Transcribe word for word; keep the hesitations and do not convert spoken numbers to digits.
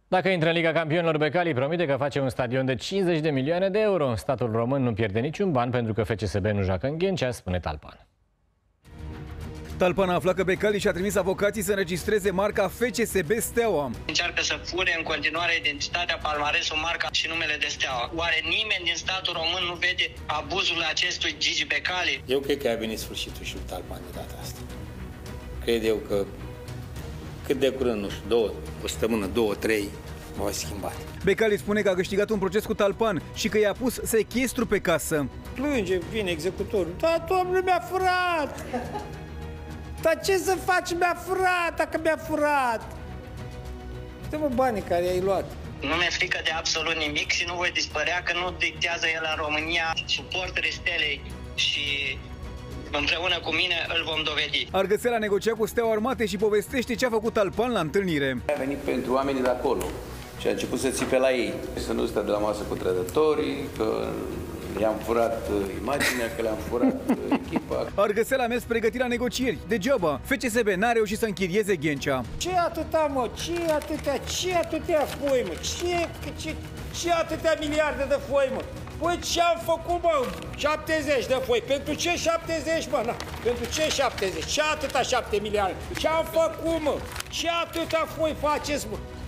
Dacă intră în Liga Campionilor, Becali promite că face un stadion de cincizeci de milioane de euro. Statul român nu pierde niciun ban pentru că F C S B nu joacă în Ghencea, spune Talpan. Talpan a aflat că Becali și-a trimis avocații să înregistreze marca F C S B Steaua. Încearcă să fure în continuare identitatea, palmaresul, marca și numele de Steaua. Oare nimeni din statul român nu vede abuzul acestui Gigi Becali? Eu cred că a venit sfârșitul și lui Talpan de data asta. Cred eu că cât de curând, nu știu, două, o săptămână, două, trei, m-au schimbat. Becali spune că a câștigat un proces cu Talpan și că i-a pus sechestru pe casă. Plânge, vine executorul. Da, domnule, mi-a furat! Dar ce să faci? Mi-a furat, dacă mi-a furat! Dă-mă banii care i-ai luat. Nu mi-e frică de absolut nimic și nu voi dispărea, că nu dictează el în România. Suporterii Stelei și împreună cu mine îl vom dovedi. Argățel a negociat cu Steaua Armate și povestește ce a făcut Talpan la întâlnire. A venit pentru oamenii de acolo și a început să țipe la ei. Să nu stea de la masă cu trădătorii, că i-am furat imaginea, că le-am furat echipa. Argățel a mers pregătit la negocieri. Degeaba, F C S B n-a reușit să închirieze Ghencea. Ce atâta, mă? Ce atâtea? Ce atâtea foi, mă? Ce, ce, ce atâtea miliarde de foi, mă? Păi ce-am făcut, mă? șaptezeci de foi. Pentru ce șaptezeci, mă? Na, pentru ce șaptezeci? Ce atâta șapte miliarde? Ce-am făcut, mă? Ce atâta foi faceți, mă?